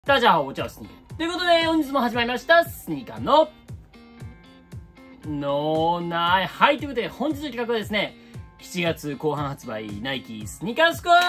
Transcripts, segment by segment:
大家好，我叫スニーカー。ということで、本日も始まりました、スニーカーの脳内。はい、ということで、本日の企画はですね、7月後半発売、ナイキスニーカースコー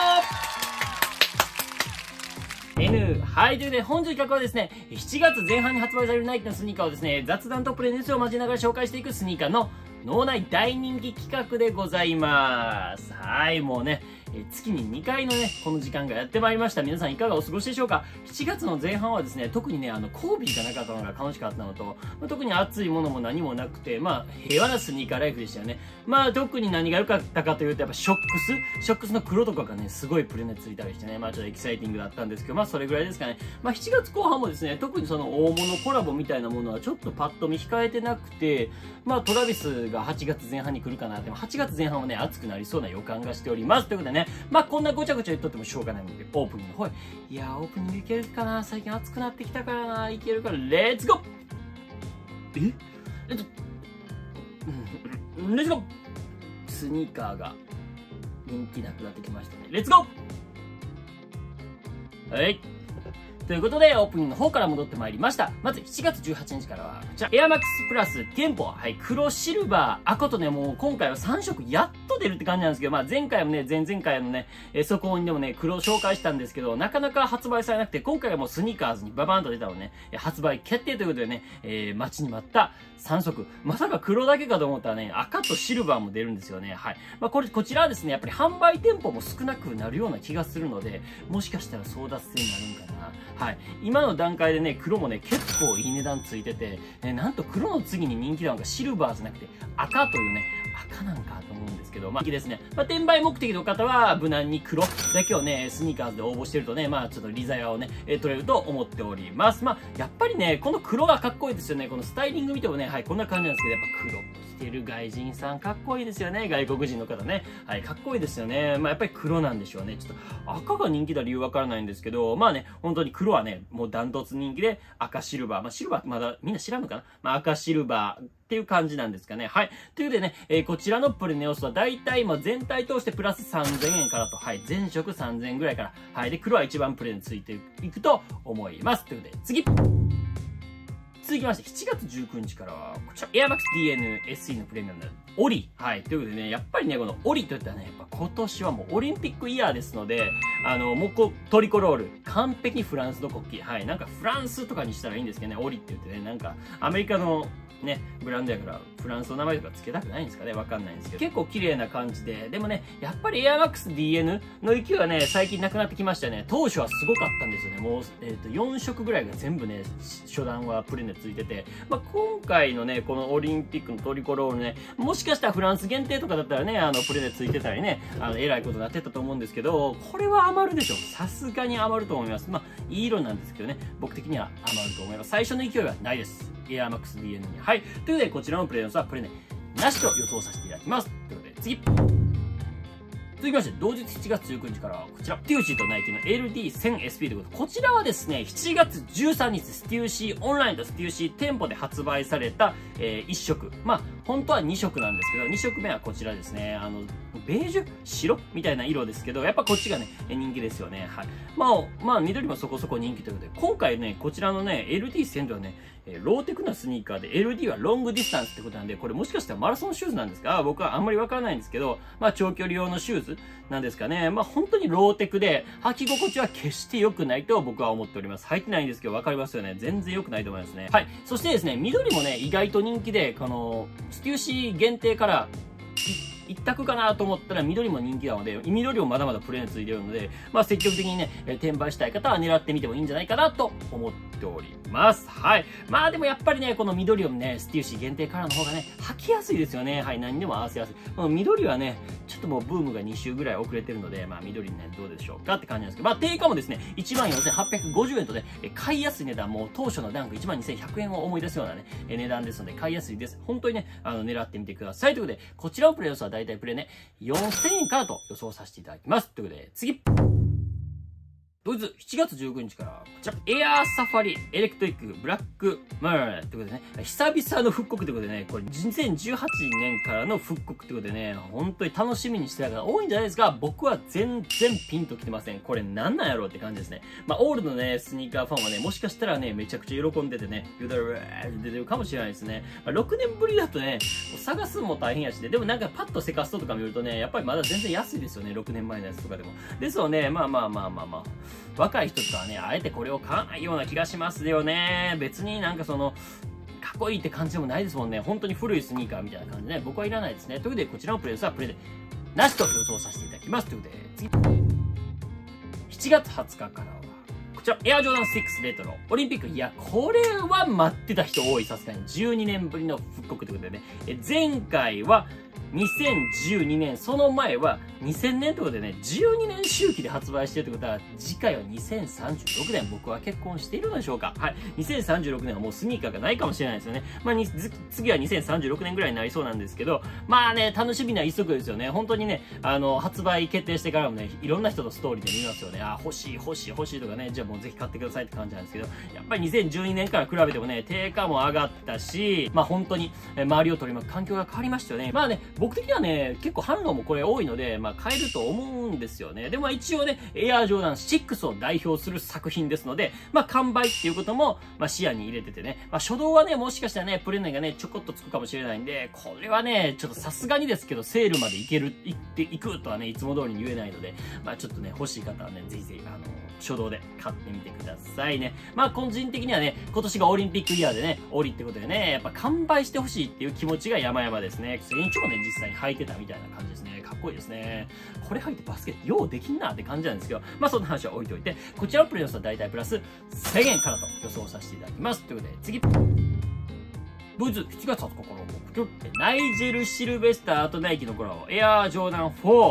プ N。はい、ということで、本日の企画はですね、7月前半に発売されるナイキのスニーカーをですね、雑談とプレゼンスを交えながら紹介していくスニーカーの脳内大人気企画でございます。はい、もうね、月に2回のね、この時間がやってまいりました。皆さんいかがお過ごしでしょうか？ 7 月の前半はですね、特にね、コービーがなかったのが楽しかったのと、特に暑いものも何もなくて、平和なスニーカーライフでしたよね。特に何が良かったかというと、やっぱショックスの黒とかがね、すごいプレネついたりしてね、ちょっとエキサイティングだったんですけど、それぐらいですかね。7月後半もですね、特にその大物コラボみたいなものはちょっとパッと見控えてなくて、トラビスが8月前半に来るかなって、8月前半はね、暑くなりそうな予感がしております。ということでね、こんなごちゃごちゃ言っとってもしょうがないので、オープニングの方へ。いやー、オープニングいけるかな？最近暑くなってきたからな。いけるから、レッツゴー！レッツゴー！スニーカーが人気なくなってきましたね。レッツゴー！はい。ということで、オープニングの方から戻ってまいりました。まず7月18日からは、こちら、エアマックスプラス店舗、はい、黒、シルバー、赤とね、もう今回は3色やっと出るって感じなんですけど、前回もね、前々回のね、速報にでもね、黒紹介したんですけど、なかなか発売されなくて、今回はもうスニーカーズにババーンと出たのね、発売決定ということでね、待ちに待った3色。まさか黒だけかと思ったらね、赤とシルバーも出るんですよね。はい。こちらはですね、やっぱり販売店舗も少なくなるような気がするので、もしかしたら争奪戦になるんかな。はい。今の段階でね、黒もね、結構いい値段ついてて、なんと黒の次に人気なのがシルバーじゃなくて赤というね、赤なんかと思うんですけど、人気ですね。転売目的の方は無難に黒だけをね、スニーカーズで応募してるとね、ちょっと利ザヤをね、取れると思っております。やっぱりね、この黒がかっこいいですよね。このスタイリング見てもね、はい、こんな感じなんですけど、やっぱ黒着てる外人さんかっこいいですよね。外国人の方ね。はい、かっこいいですよね。やっぱり黒なんでしょうね。ちょっと赤が人気だ理由わからないんですけど、本当に黒はね、もうダントツ人気で赤シルバー。シルバーまだみんな知らんのかな？赤シルバーっていう感じなんですかね。はい。ということでね、こちらのプレネオスはだいたい全体通してプラス3000円からと。はい。全色3000円ぐらいから。はい。で、黒は一番プレネついていくと思います。ということで、続きまして、7月19日からは、こちら、エアマックス DN SE のプレミアムのオリ。はい。ということでね、やっぱりね、このオリといったらね、やっぱ今年はもうオリンピックイヤーですので、もうトリコロール、完璧にフランスの国旗。はい。なんかフランスとかにしたらいいんですけどね、オリって言ってね、なんかアメリカのね、ブランドやからフランスの名前とか付けたくないんですかね、わかんないんですけど。結構綺麗な感じで、でもね、やっぱりエアマックス DN の勢いはね、最近なくなってきましたね。当初はすごかったんですよね。もう、4色ぐらいが全部ね、初段はプレネついてて、今回のね、このオリンピックのトリコロールね、もしかしたらフランス限定とかだったらね、プレネついてたりね、えらいことになってたと思うんですけど、これは余るでしょ。さすがに余ると思います。いい色なんですけどね、僕的には余ると思います。最初の勢いはないです。エアマックス DN に。はい。ということで、こちらのプレネオスはプレネなしと予想させていただきます。ということで、続きまして、同日7月19日からは、こちら、ステューシーとナイキの LD1000SP ということで、こちらはですね、7月13日、ステューシーオンラインとステューシー店舗で発売された、1色。本当は2色なんですけど、2色目はこちらですね。ベージュ白みたいな色ですけど、やっぱこっちがね、人気ですよね。はい。緑もそこそこ人気ということで、今回ね、こちらのね、LD1000 ではね、ローテクなスニーカーで LD はロングディスタンスってことなんで、これもしかしたらマラソンシューズなんですか？僕はあんまりわからないんですけど、長距離用のシューズなんですかね。本当にローテクで、履き心地は決して良くないと僕は思っております。履いてないんですけど、わかりますよね。全然良くないと思いますね。はい。そしてですね、緑もね、意外と人気で、この、ステューシー限定から、一択かなと思ったら緑も人気なので、緑もまだまだプレネついてるので、積極的にね、転売したい方は狙ってみてもいいんじゃないかなと思っております。はい。でもやっぱりね、この緑をね、ステューシー限定カラーの方がね、履きやすいですよね。はい。何にも合わせやすい。この緑はね、ちょっともうブームが2週ぐらい遅れてるので、緑ね、どうでしょうかって感じなんですけど、定価もですね、14,850円とね、買いやすい値段、もう当初のランク12,100円を思い出すようなね、値段ですので、買いやすいです。本当にね、狙ってみてください。ということで、こちらのプレイ予想はだいたいプレイね、4000円からと予想させていただきます。ということで、 ドイツ7月19日から、こちら、エアーサファリエレクトリックブラックマーってことでね、久々の復刻ってことでね、これ2018年からの復刻ってことでね、本当に楽しみにしてた方多いんじゃないですか。僕は全然ピンときてません。これなんなんやろうって感じですね。オールドのね、スニーカーファンはね、もしかしたらね、めちゃくちゃ喜んでてね、ユダルー出てるかもしれないですね。6年ぶりだとね、探すのも大変やしでもなんかパッとセカストとか見るとね、やっぱりまだ全然安いですよね。6年前のやつとかでも。ですよね、若い人とかはね、あえてこれを買わないような気がしますよね。別になんかかっこいいって感じでもないですもんね。本当に古いスニーカーみたいな感じで、ね、僕はいらないですね。ということで、こちらのプレゼントはプレゼントなしと予想させていただきます。ということで、次。7月20日からは、こちら、エアジョーダン6レトロ、オリンピック。いや、これは待ってた人多い。さすがに。12年ぶりの復刻ということでね。前回は、2012年、その前は2000年ということでね、12年周期で発売してるということは、次回は2036年、僕は結婚しているのでしょうか。はい。2036年はもうスニーカーがないかもしれないですよね。次は2036年ぐらいになりそうなんですけど、楽しみな一足ですよね。本当にね、発売決定してからもね、いろんな人のストーリーで見ますよね。欲しいとかね、じゃあもうぜひ買ってくださいって感じなんですけど、やっぱり2012年から比べてもね、定価も上がったし、本当に、周りを取り巻く環境が変わりましたよね。僕的にはね、結構反応もこれ多いので、買えると思うんですよね。でも一応ね、エアージョーダン6を代表する作品ですので、完売っていうことも、視野に入れててね、初動はね、もしかしたらね、プレネがね、ちょこっとつくかもしれないんで、これはね、ちょっとさすがにですけど、セールまで行くとはね、いつも通りに言えないので、ちょっとね、欲しい方はね、ぜひぜひ、初動で買ってみてくださいね。個人的にはね、今年がオリンピックイヤーでね、オリってことでね、やっぱ完売してほしいっていう気持ちが山々ですね。選手もね、実際に履いてたみたいな感じですね。かっこいいですね。これ履いてバスケってようできんなって感じなんですけど、そんな話は置いといて、こちらのプレゼントは大体プラス1000円からと予想させていただきます。ということで、次。ブーズ7月20日からナイジェル・シルベスターとナイキのコラボ、エアージョーダン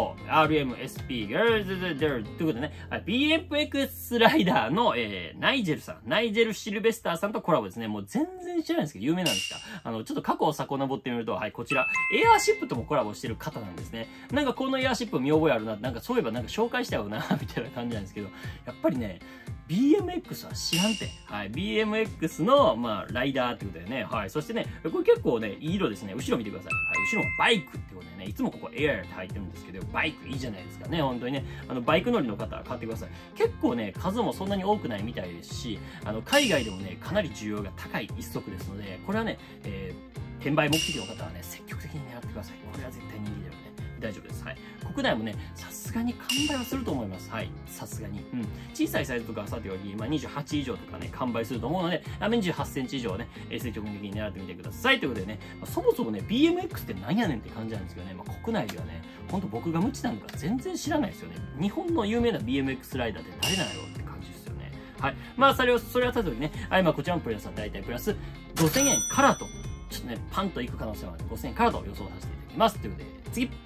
4RMSP ギャルズデルということでね、BMX ライダーの、ナイジェル・シルベスターさんとコラボですね。もう全然知らないんですけど、有名なんですか。ちょっと過去を遡ってみると、はい、こちら、エアーシップともコラボしてる方なんですね。なんかこのエアーシップ見覚えあるな、なんかそういえばなんか紹介したよな、みたいな感じなんですけど、やっぱりね、BMX は知らんて。はい。BMX の、ライダーってことでね。はい。そしてね、これ結構ね、いい色ですね。後ろ見てください。はい。後ろもバイクってことでね、いつもここエアーって入ってるんですけど、バイクいいじゃないですかね。本当にね。バイク乗りの方は買ってください。結構ね、数もそんなに多くないみたいですし、海外でもね、かなり需要が高い一足ですので、これはね、転売目的の方はね、積極的に狙ってください。これは絶対人気だよね。大丈夫です。はい。国内もね、さすがに完売はすると思います。はい。さすがに。うん。小さいサイズとかはさておき、28以上とかね、完売すると思うので、28センチ以上ね、積極的に狙ってみてください。ということでね、そもそもね、BMX って何やねんって感じなんですけどね、国内ではね、ほんと僕が無知なのか全然知らないですよね。日本の有名な BMX ライダーって誰なんやろうって感じですよね。はい。それはさておきね、はい、こちらのプレスは大体プラス5000円からと、ちょっとね、パンといく可能性はあるので、5000円からと予想させていただきます。ということで、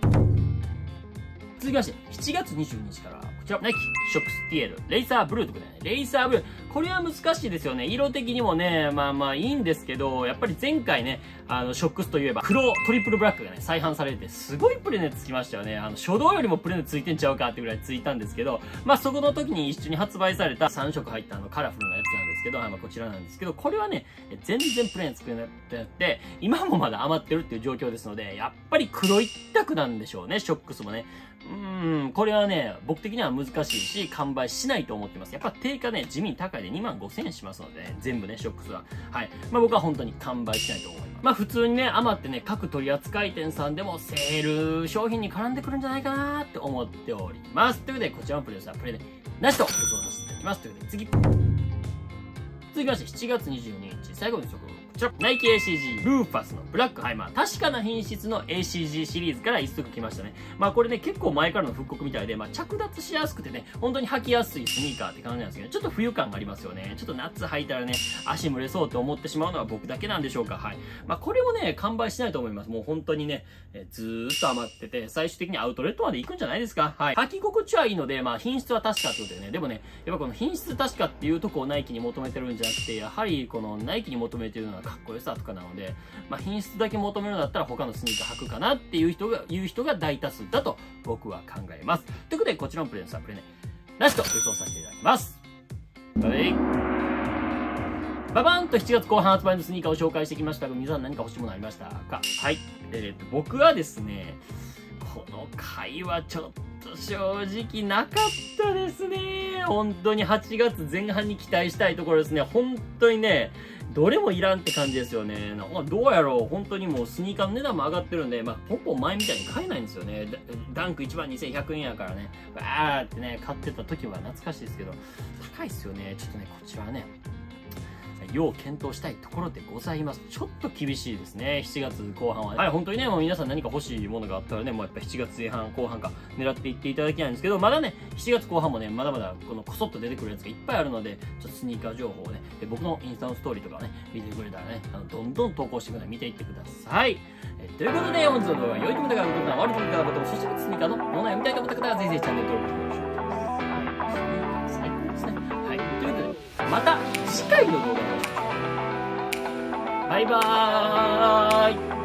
続きまして、7月22日から、こちら、ナイキ、ショックス、ティエル、レイサーブルーということでね、レイサーブルー、これは難しいですよね。色的にもね、いいんですけど、やっぱり前回ね、ショックスといえば、黒トリプルブラックがね、再販されて、すごいプレネつきましたよね。初動よりもプレネついてんちゃうかってぐらいついたんですけど、そこの時に一緒に発売された3色入ったカラフルなやつなんですけど、こちらなんですけど、これはね、全然プレネつくなって、今もまだ余ってるっていう状況ですので、やっぱり黒一択なんでしょうね、ショックスもね。これはね、僕的には難しいし、完売しないと思ってます。やっぱ定価ね、地味に高いで25,000円しますのでね、全部ね、ショックスは。はい。僕は本当に完売しないと思います。普通にね、余ってね、各取扱店さんでもセール商品に絡んでくるんじゃないかなって思っております。ということで、こちらのプレゼントはプレゼンなしと予想させていただきます。ということで、続きまして、7月22日、最後の速報。こちら、ナイキ ACG ルーファスのブラック。はい、確かな品質の ACG シリーズから一足来ましたね。これね、結構前からの復刻みたいで、着脱しやすくてね、本当に履きやすいスニーカーって感じなんですけど、ちょっと冬感がありますよね。ちょっと夏履いたらね、足蒸れそうと思ってしまうのは僕だけなんでしょうか。はい。これもね、完売しないと思います。もう本当にね、ずーっと余ってて、最終的にアウトレットまで行くんじゃないですか。はい。履き心地はいいので、品質は確かってことでね、でもね、やっぱこの品質確かっていうとこをナイキに求めてるんじゃなくて、やはりこのナイキに求めてるのはかっこよさとかなので、品質だけ求めるんだったら他のスニーカー履くかなっていう人が大多数だと僕は考えます。ということで、こちらのプレゼントはプレネなしと予想させていただきます。はい。ババーンと7月後半発売のスニーカーを紹介してきましたが、皆さん何か欲しいものありましたか？はい。僕はですね、この回はちょっと正直なかったですね。本当に8月前半に期待したいところですね。本当にね、どれもいらんって感じですよね。なんかどうやろう、本当にもうスニーカーの値段も上がってるんで、ポンポン前みたいに買えないんですよね。ダンク1万2100円やからね、わーってね、買ってた時は懐かしいですけど、高いですよね。ちょっとね、こちらはね、要検討したいところでございます。ちょっと厳しいですね。7月後半は。はい、本当にね、もう皆さん何か欲しいものがあったらね、もうやっぱ7月前半、後半か狙っていっていただきたいんですけど、まだね、7月後半もね、まだまだこのこそっと出てくるやつがいっぱいあるので、ちょっとスニーカー情報をね、僕のインスタのストーリーとかね、見てくれたらね、どんどん投稿してください。見ていってください。ということで、本日の動画、良いと思った方はグッドボタン、悪いと思った方はボタンを押し、スニーカーのものを読みたいと思った方は、ぜひぜひチャンネル登録よろしくお願いします。最高ですね。はい。ということで、また次回の動画でお会いしましょう。バイバーイ。